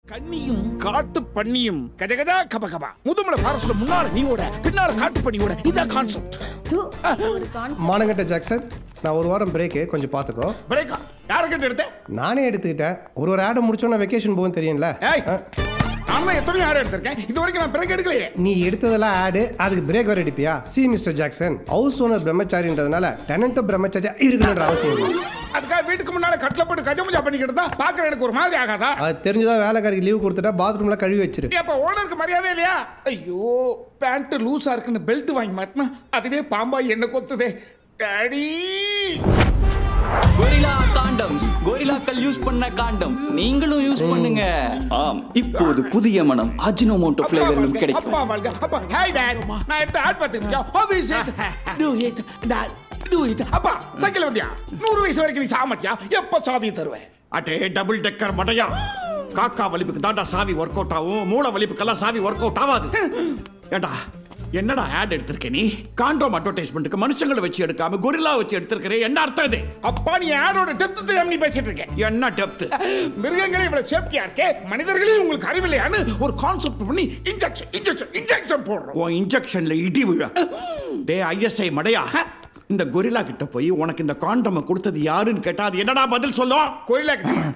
கண்ணியும் காட்டு பண்ணியும் கஜகஜா கபகபா முதுமலை ஃபாரஸ்ட்ல முன்னால நீயோட பின்னால காட்டு பண்ணியோட இதான் கான்செப்ட். மானங்கட்ட ஜாக்சன், நான் ஒரு வாரம் பிரேக்கு, கொஞ்சம் பார்த்துக்கோ. பிரேக்கா? யாருக்கிட்ட எடுத்தேன்? நானே எடுத்துக்கிட்டேன். ஒரு ஆடை முடிச்சோன்னா வெக்கேஷன் போகும் தெரியும்ல. நானும் எத்தனையோ ஆடு எடுத்திருக்கேன், இது வரைக்கும் நான் பிரேக் எடுக்கலையே. நீ எடுத்ததெல்லாம் ஆடு, அதுக்கு பிரேக் வர எடுப்பியா? See mister Jackson, house owner பிரம்மச்சாரின்றதுனால டெனண்ட்டும் பிரம்மச்சாரியா இருக்கணுன்ற அவசியம் இல்லை. அதுக்காக வீட்டுக்கு முன்னால கட்டல போட்டு கஜமுஜா பண்ணிக்கிட்டு தான் பாக்குற எனக்கு ஒரு மாதிரி ஆகாதா? அது தெரிஞ்சுதான் வேலைக்காரிக்கு லீவ் கொடுத்துட்டா பாத்ரூம்ல கழுவி வச்சிரு. அப்ப ஓனருக்கு மரியாதை இல்லையா? ஐயோ, பேண்ட் லூஸா இருக்குன்னு பெல்ட் வாங்கி மாட்டினா அதுவே பாம்பா என்ன கொத்துதே. டாடி, கொரில்லா காண்டம்ஸ், கொரில்லாக்கள் யூஸ் பண்ண காண்டம் நீங்களும் யூஸ் பண்ணுங்க. ஆம், இப்போது புதிய மனம் அஜினோமோட்டோ ஃப்ளேவரிலும் கிடைக்கும். அப்பா வாங்க. அப்பா, ஹாய் டாட், நான் எடுத்து ஆட் பாத்துக்கியா? How is it? Do it, dad, do it. அப்பா, சைக்கிள் வண்டியா? 100 வயசு வரைக்கும் நீ சாக மாட்டியா? எப்ப சாவி தருவேன்? அட்டே டபுள் டெக்கர் மடையா. காக்கா வலிப்புக்கு தாண்டா சாவி ஒர்க் அவுட் ஆகும், மூளை வலிப்புக்கெல்லாம் சாவி ஒர்க் அவுட் ஆகாது. ஏண்டா என்னடா ஆட் எடுத்திருக்க நீ? காண்டோம் அட்வர்டைஸ்மெண்ட்டுக்கு மனுஷங்களை வச்சு எடுக்காம கொரில்லா வச்சு எடுத்திருக்கிறே, என்ன அர்த்தம் இது? அப்பா, நீ ஆடோட டெப்த் தெரியாம நீ பேசிட்டு இருக்க. என்ன டெப்த்? மிருகங்களே இவ்வளவு சேஃப்டியா இருக்கே, மனிதர்களே உங்களுக்கு அறிவில்லையான்னு ஒரு கான்செப்ட் பண்ணி இன்ஜெக்ஷன் போடுறோம். உன் இன்ஜெக்ஷன்ல இடி விழ. டே ஐஎஸ்ஐ மடையா, இந்த கொரில்லா கிட்ட போய் உனக்கு இந்த காண்டம் கொடுத்தது யாருன்னு கேட்டா அது என்னடா பதில் சொல்லும்? கொரில்லா.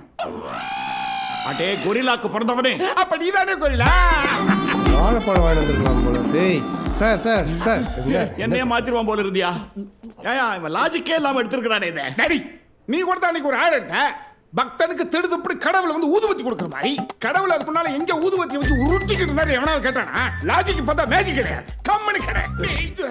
அடே கொரில்லாக்கு பிறந்தவனே, அப்ப நீதானே கொரில்லா? வாழைப்பழம் வாங்கி வந்துருக்கலாம் போல. டேய் சார் சார் சார், என்னைய மாத்திருவான் போல இருந்தியா? ஏயா இவன் லாஜிக்கே இல்லாம எடுத்திருக்கிறானே இதை. டாடி, நீ கொடுத்தா அன்னைக்கு ஒரு ஆட் எடுத்த, பக்தனுக்கு திடுதுப்படி கடவுளை வந்து ஊதுபத்தி கொடுக்குற மாதிரி. கடவுள் அதுக்கு முன்னால எங்க ஊதுபத்தி வச்சு உருட்டிக்கிட்டு இருந்தாரு எவனாவது கேட்டானா? லாஜிக் பார்த்தா மேஜிக் கிடையாது, கம்மனு கிடையாது.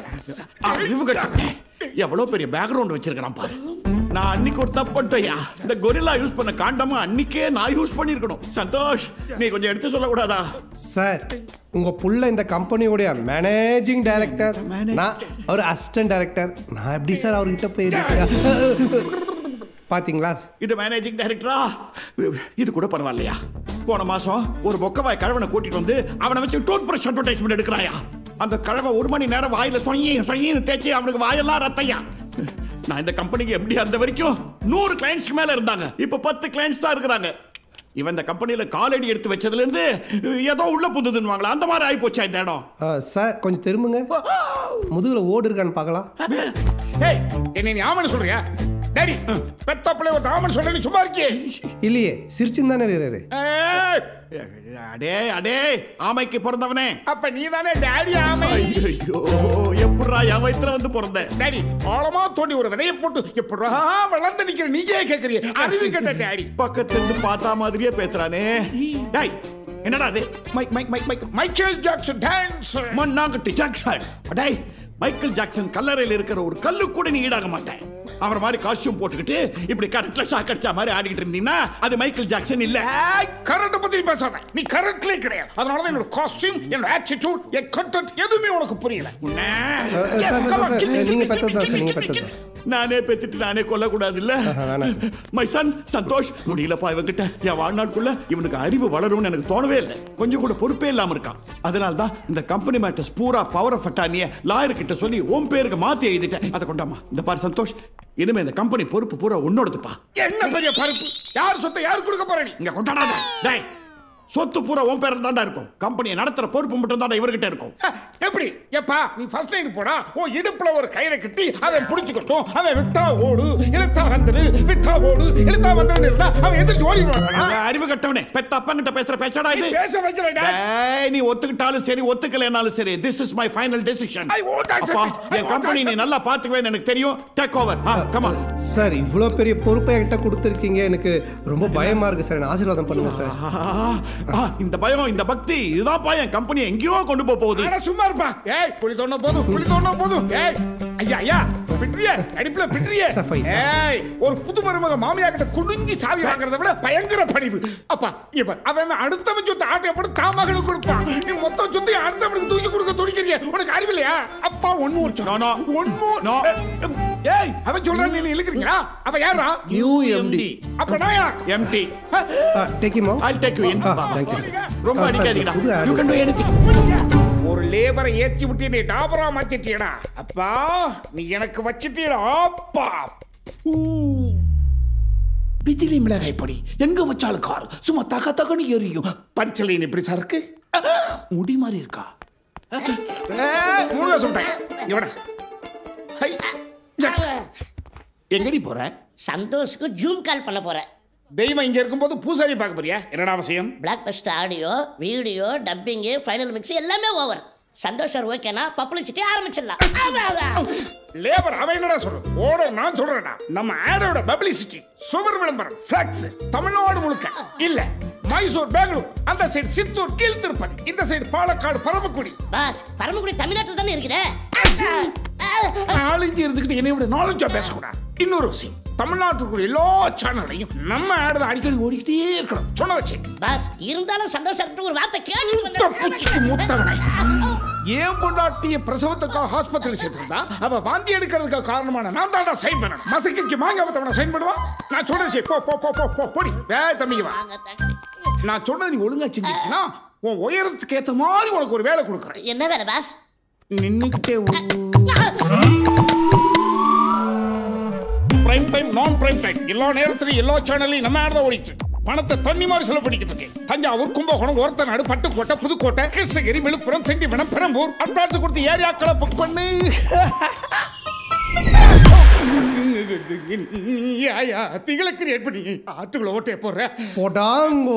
எவ்வளவு பெரிய பேக்ரவுண்ட் வச்சிருக்கான் பாரு. நான் அன்னைக்கு ஒரு தப்பு பண்ணிட்டேயா. இந்த கொரில்லா யூஸ் பண்ண காண்டமா அன்னைக்கே நான் யூஸ் பண்ணிருக்கணும். சந்தோஷ், நீ கொஞ்சம் எடுத்து சொல்லக்கூடாதா? சார், உங்க புள்ள இந்த கம்பெனியோட மேனேஜிங் டைரக்டர், நான் ஒரு அசிஸ்டன்ட் டைரக்டர். நான் எப்படி சார் அவர்கிட்ட போய் பாத்தீங்களா? இது மேனேஜிங் டைரக்டரா? இது கூட பரவாயில்லையா? போன மாசம் ஒரு பொக்கவாய் கழவனை கூட்டிட்டு வந்து அவனை வச்சு டூத் பிரஷ் அட்வர்டைஸ்மெண்ட் எடுக்கிறாயா. அந்த கழவை 1 மணி நேரம் வாயில சொய்யின்னு தேய்ச்சி அவனுக்கு வாயெல்லாம் ரத்தையா. நான் இந்த கம்பெனிக்கு எப்படி அந்த வரைக்கும் 100 கிளைண்ட்ஸ்க்கு மேல இருந்தாங்க, இப்ப 10 கிளைண்ட்ஸ் தான் இருக்கிறாங்க. இவன் இந்த கம்பெனியில காலடி எடுத்து வச்சதுல இருந்து ஏதோ உள்ள புந்துதுன்னு வாங்கலாம், அந்த மாதிரி ஆகி போச்சா இந்த இடம். சார் கொஞ்சம் திரும்புங்க, முதுகுல ஓடு இருக்கான்னு பார்க்கலாம். என்ன நீ ஆமன்னு சொல்றியா? டாடி, பெத்தப்பளே ஒரு ஆமன்னு சொல்ற, நீ சும்மா இருக்கியே? இல்லையே, சிரிச்சுன்னு தானே இருக்காரு. அடே அடே, ஆமைக்கு பிறந்தவனே. அப்ப நீ தானே டாடி ஆமை? ஐயோ, எப்படா என் வயித்துல வந்து பிறந்த? டாடி, ஆழமா தோண்டி ஒரு விதையை போட்டு எப்படா வளர்ந்து நிக்கிற நீயே கேக்குறிய? அறிவு கேட்ட டாடி. பக்கத்துல இருந்து பார்த்தா மாதிரியே பேசுறானே. டேய், என்னடா அது? Michael Jackson dance. மண்ணாங்கட்டி ஜாக்சன். டேய், மைக்கேல் ஜாக்சன் கல்லறையில் இருக்கிற ஒரு கல்லு கூட நீ ஈடாக மாட்டேன். அவர் மாதிரி காஸ்டியூம் போட்டுக்கிட்டு இப்படி கரண்ட்ல ஷாக் அடிச்ச மாதிரி ஆடிக்கிட்டு இருந்தீங்கன்னா அது மைக்கேல் ஜாக்சன் இல்ல. கரண்ட் பத்தி பேசாத, நீ கரண்ட்லே கிடையாது. அதனால தான் என்னோட காஸ்டியூம், என்னோட ஆட்டிட்யூட், என் கண்டென்ட் எதுவுமே உனக்கு புரியல. நீங்க பெத்ததா? நானே பெத்துட்டு நானே கொல்ல கூடாது இல்ல? மை சன் சந்தோஷ், முடியலப்பா இவங்கிட்ட. என் வாழ்நாளுக்குள்ள இவனுக்கு அறிவு வளரும்னு எனக்கு தோணவே இல்லை. கொஞ்சம் கூட பொறுப்பே இல்லாம இருக்கான். அதனால தான் இந்த கம்பெனி மேட்டர்ஸ் பூரா பவர் ஆஃப் அட்டார்னியை லாயர் கிட்ட சொல்லி உன் பேருக்கு மாத்தி எழுதிட்டேன். அதை கொண்டாமா. இந்த பாரு சந்தோஷ், இனிமே இந்த கம்பெனி பொறுப்பு பூரா உன்னோடதுப்பா. என்ன பெரிய பொறுப்பு? யார் சொத்தை யார் கொடுக்க போற? நீ இங்க கொண்டாடாத. டேய், சொத்து பூரா உன் பேர்ல தாண்டா இருக்கும். கம்பெனியை நடத்துற பொறுப்பு மட்டும் தாண்டா இவர்கிட்ட இருக்கும். எப்படி? எப்பா நீ ஃபர்ஸ்ட் லைன் போடா. ஓ இடுப்புல ஒரு கயிறை கட்டி அவன் புடிச்சுக்கட்டும். அவன் விட்டா ஓடு, இழுத்தா வந்துரு, விட்டா ஓடு, இழுத்தா வந்துரு இருந்தா அவன் எந்திரிச்சு ஓடி போறானா? அறிவு கட்டவனே, பெத்த அப்பங்கிட்ட பேசுற பேச்சடா இது? பேச வைக்கலடா. டேய், நீ ஒத்துக்கிட்டாலும் சரி ஒத்துக்கலனாலும் சரி, this is my final decision. அப்பா, என் கம்பெனி நீ நல்லா பாத்துக்குவேன்னு எனக்கு தெரியும். Take over. Come on sir, இவ்ளோ பெரிய பொறுப்பை என்கிட்ட கொடுத்திருக்கீங்க. எனக்கு ரொம்ப பயமா இருக்கு சார். என்ன ஆசீர்வாதம் பண்ணுங்க சார். இந்த பயம், இந்த பக்தி, இதுதான் பயம் கம்பெனி எங்கேயோ கொண்டு போகுது. அட சும்மா இருப்பா. ஏய், புலி தோண போதும். ஏய் ஐயா ஐயா, பிட்ரியே, அடிப்புல பிட்ரியே. ஏய், ஒரு புது மருமக மாமியா கிட்ட குடுங்கி சாவி வாங்குறத விட பயங்கர பணிவு. அப்பா இங்க அவன் அடுத்தவன் சொத்து ஆட்டை போட்டு தாமகனுக்கு கொடுப்பான். நீ மொத்த சொத்தை அடுத்தவனுக்கு தூக்கி கொடுக்க துடிக்கிறீங்க. உனக்கு அறிவில்லையா? அப்பா ஒன்னு ஏய், அவன் சொல்றான் நீ இழுக்கிறீங்களா? அவன் யாரா? New MD. அப்ப நான் யார்? MD. Take him out. I'll take you in. Thank you. ரொம்ப அடிக்காதீங்கடா. You can do anything. ஒரு லேபரை ஏத்தி விட்டு நீ டாபரா மாத்திட்டியடா. அப்பா நீ எனக்கு வச்சிட்டீடா. அப்பா பிஜிலி மிளகாய் பொடி எங்க வச்சாலும் கார் சும்மா தக தகன்னு எரியும். பஞ்சலைன் எப்படி சார் இருக்கு? முடி மாதிரி இருக்கா? முழுக சொல்லிட்டேன். எங்கடி போற? சந்தோஷுக்கு ஜூம் கால் பண்ண போறேன். தெய்வம் இங்க இருக்கும்போது பூசாரி பார்க்க போறியா? என்னடா அவசியம்? Blockbuster audio video dubbing final mix எல்லாமே ஓவர். சந்தோஷ் சார் ஓகேனா பப்ளிசிட்டி ஆரம்பிச்சிடலாம். லேபர் அவன் என்னடா சொல்றது? ஓட நான் சொல்றேன்டா. நம்ம ஆடோட பப்ளிசிட்டி சுவர் விளம்பரம் ஃபிளக்ஸ் தமிழ்நாடு முழுக்க இல்ல மைசூர் பெங்களூர் அந்த சைடு சித்தூர் கீழ் திருப்பதி இந்த சைடு பாலக்காடு பரமக்குடி. பாஸ் பரமக்குடி தமிழ்நாட்டில் தானே இருக்குதே. ஆளுங்க இருந்துக்கிட்டு என்னை விட நாலேஜா பேசக்கூடாது. இன்னொரு விஷயம் தமிழ்நாட்டுக்குள்ள எல்லா சேனல்லையும் நம்ம ஆடு அடிக்கடி ஓடிக்கிட்டே இருக்கணும். சொன்ன வச்சு பாஸ் இருந்தாலும் சந்தோஷம் ஒரு வார்த்தை கேட்டு முத்தவனை ஏன் பொண்டாட்டிய பிரசவத்துக்காக ஹாஸ்பிட்டல் சேர்த்திருந்தா அவ வாந்தி எடுக்கிறதுக்கு காரணமான நான் தாண்டா சைன் பண்ணணும். மசக்கிக்கு மாங்காவத்தவனை சைன் பண்ணுவான். நான் சொல்றேன் போ போ போ போ போடி வே தம்பிக்கு வா. நான் சொன்னது நீ ஒழுங்கா செஞ்சிட்டீங்கன்னா உன் உயரத்துக்கு ஏற்ற மாதிரி உனக்கு ஒரு வேலை கொடுக்குறேன். என்ன வேலை பாஸ்? நின்னுக்கிட்டே பிரைம் டைம் நான் பிரைம் டைம் எல்லா நேரத்திலும் எல்லா சேனல்லையும் நம்ம ஆட ஓடிட்டு பணத்தை தண்ணி மாதிரி செலவு பண்ணிக்கிட்டு இருக்கேன். தஞ்சாவூர் கும்பகோணம் ஒரத்தநாடு பட்டுக்கோட்டை புதுக்கோட்டை கிருஷ்ணகிரி விழுப்புரம் திண்டிவனம் பெரம்பூர் அட்வான்ஸ் கொடுத்து ஏரியாக்களை புக் பண்ணு. திகளை கிரியேட் பண்ணி ஆட்டுக்குள்ள ஓட்டே போடுற போட்டாங்கோ.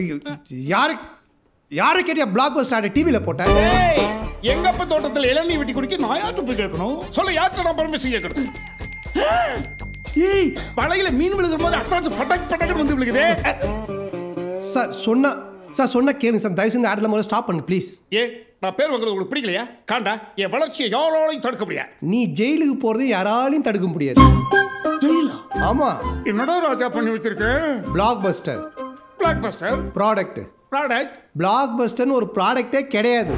யாரு கேட்டியா பிளாக் பஸ்டர் டிவில போட்டேன்? எங்கப்ப தோட்டத்தில் இளநீ வெட்டி குடிக்க நான் யார்கிட்ட போய் கேட்கணும்? சொல்ல யார்கிட்ட நான் பர்மிஷன் கேட்கணும்? ஏய் பழையில மீன் விழுகிற போது அட்வான்ஸ் பட்டக் பட்டக் வந்து விழுகுதே. சார் சொன்ன கேளுங்க சார். தயவு செஞ்சு ஆடல முதல்ல ஸ்டாப் பண்ணு ப்ளீஸ். நான் பேர் வாங்குறது உங்களுக்கு பிடிக்கலையா? காண்டா என் வளர்ச்சியை யாராலையும் தடுக்க முடியாது. நீ ஜெயிலுக்கு போறது யாராலையும் தடுக்க முடியாது. ஜெயிலா? ஆமா. என்னடா ராஜா பண்ணி வச்சிருக்கேன்? Blockbuster product. பிளாக் பஸ்டர்னு ஒரு ப்ராடக்டே கிடையாது.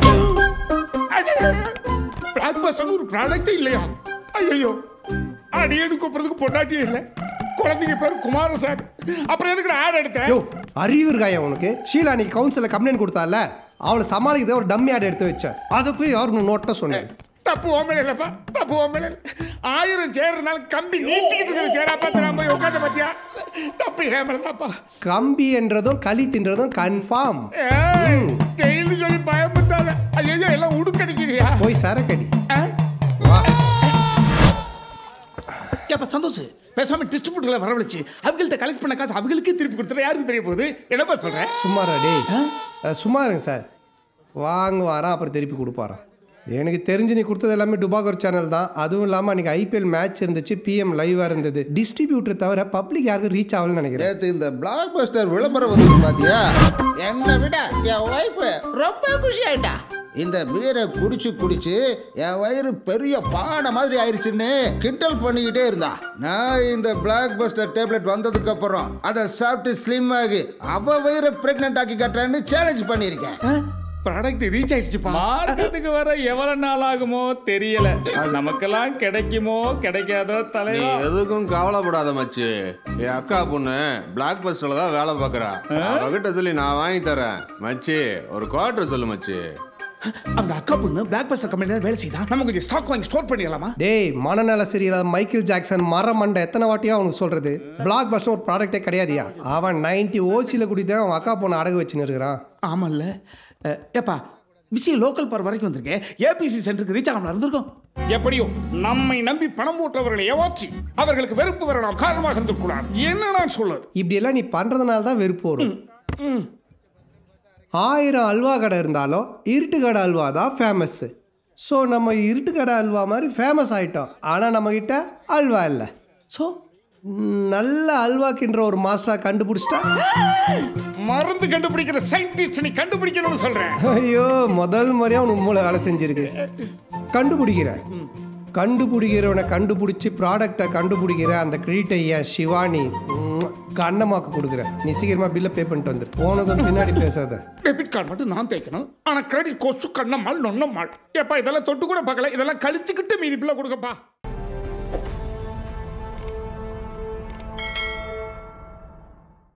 பிளாக் பஸ்டர் ஒரு ப்ராடக்டே இல்லையா? ஐயோ அடியேன்னு கூப்பிடுறதுக்கு பொண்டாட்டியே இல்லை. குழந்தைங்க பேர் குமாரசாமி. அப்புறம் எதுக்கு ஆட் எடுத்தேன்? அறிவு இருக்காயா உனக்கு? ஷீலா நீ கவுன்சில கம்ப்ளைண்ட் கொடுத்தால அவளை சமாளிக்க ஒரு டம்மி ஆட் எடுத்து வச்சேன். அதுக்கு யாரும் நோட்ட சொன்னேன். தப்பு ஓமேல இல்லப்பா, தப்பு ஓமேல. 1000 சேர் இருந்தாலும் கம்பி நீட்டிக்கிட்டு இருக்கிற சேரா பார்த்து நான் போய் உட்காந்து பார்த்தியா? தப்பு ஏமலதாப்பா. கம்பி என்றதும் களி தின்றதும் கன்ஃபார்ம். ஜெயிலு சொல்லி பயமுத்தாத. ஐயோ எல்லாம் உடுக்கடிக்கிறியா? போய் சரக்கடி. ஏப்பா சந்தோஷ் பேசாம டிஸ்ட்ரிபியூட்டர்களை வரவழைச்சு அவங்கள்ட்ட கலெக்ட் பண்ண காசு அவங்களுக்கே திருப்பி கொடுத்துற யாருக்கு தெரிய போகுது? என்னப்பா சொல்றேன்? சும்மாரா டேய், சும்மா இருங்க சார். வாங்குவாராம் அப்புறம் திருப்பி கொடுப்பாராம். எனக்கு தெரிஞ்சு நீ கொடுத்தது எல்லாமே டுபாகர் சேனல் தான். அதுவும் இல்லாமல் அன்றைக்கி ஐபிஎல் மேட்ச் இருந்துச்சு, பிஎம் லைவாக இருந்தது. டிஸ்ட்ரிபியூட்டர் தவிர பப்ளிக் யாருக்கும் ரீச் ஆகலன்னு நினைக்கிறேன். நேற்று இந்த பிளாக் பஸ்டர் விளம்பரம் வந்து பார்த்தியா? என்னை விட என் ஒய்ஃபு ரொம்ப குஷி ஆயிட்டா. இந்த பீரை குடிச்சு என் வயிறு பெரிய பானை மாதிரி ஆயிடுச்சுன்னு கிண்டல் பண்ணிக்கிட்டே இருந்தா. நான் இந்த பிளாக் பஸ்டர் டேப்லெட் வந்ததுக்கு அப்புறம் அதை சாப்பிட்டு ஸ்லிம் ஆகி அவ வயிறை பிரெக்னென்ட் ஆக்கி கட்டுறேன்னு சேலஞ்ச் பண்ணியிருக்கேன். ப்ராடக்ட் ரீச் ஆயிடுச்சுப்பா. மார்க்கெட்டுக்கு வர எவ்வளவு நாள் ஆகுமோ தெரியல. நமக்கெல்லாம் கிடைக்குமோ கிடைக்காதோ தலைவா. எதுக்கும் கவலைப்படாத மச்சி. என் அக்கா பொண்ணு பிளாக் பஸ்டர்ல தான் வேலை பார்க்கறா. அவகிட்ட சொல்லி நான் வாங்கி தரேன் மச்சி. ஒரு குவார்டர் சொல்லு மச்சி. அவங்க அக்கா பொண்ணு பிளாக் பஸ்டர் கம்பெனில வேலை செய்தா. நம்ம கொஞ்சம் ஸ்டாக் வாங்கி ஸ்டோர் பண்ணிடலாமா? டேய் மனநல சரியில்லாத மைக்கேல் ஜாக்சன் மரமண்டை எத்தனை வாட்டியா அவனுக்கு சொல்றது? பிளாக் பஸ்டர் ஒரு ப்ராடக்டே கிடையாதியா. அவன் 90 ஓசியில் குடித்தான் அவன் அக்கா பொண்ணு அடகு வச்சுன்னு இருக்கிறான். ஆமாம்ல. ஏப்பா விஷயம் லோக்கல் பார் வரைக்கும் வந்திருக்கேன். ஏபிசி சென்டருக்கு ரீச் ஆகாம இருந்திருக்கும். எப்படியோ நம்மை நம்பி பணம் போட்டவர்களை ஏமாற்றி அவர்களுக்கு வெறுப்பு வர நாம் காரணமாக இருந்துக்கூடாது. என்ன நான் சொல்லுது? இப்படி எல்லாம் நீ பண்றதுனால தான் வெறுப்பு வரும். 1000 அல்வா கடை இருந்தாலும் இருட்டு கடை அல்வா தான் ஃபேமஸ். ஸோ நம்ம இருட்டு கடை அல்வா மாதிரி ஃபேமஸ் ஆகிட்டோம். ஆனால் நம்மக்கிட்ட அல்வா இல்லை. ஸோ நல்ல அல்வாக்கின்ற ஒரு மாஸ்டரா கண்டுபிடிச்சிட்டா. மருந்து கண்டுபிடிக்கிற சயின்டிஸ்ட் நீ கண்டுபிடிக்கணும்னு சொல்றேன். ஐயோ முதல் முறையாக உனக்கு மூளை வேலை செஞ்சிருக்கு. கண்டுபிடிக்கிறவனை கண்டுபிடிச்சி ப்ராடக்டை கண்டுபிடிக்கிற அந்த கிரெடிட்டை ஏன் சிவானி கண்ணமாக்கு கொடுக்குற. நீ சீக்கிரமா பில்லை பே பண்ணிட்டு வந்துரு. போனதும் பின்னாடி பேசாத. டெபிட் கார்டு மட்டும் நான் தேய்க்கணும். ஆனால் கிரெடிட் கோஸ்ட் கண்ணம்மாள் நொன்னம்மாள். ஏப்பா இதெல்லாம் தொட்டு கூட பார்க்கல. இதெல்லாம் கழிச்சுக்கிட்டு மீதி பில்லை கொடுக்கப்பா.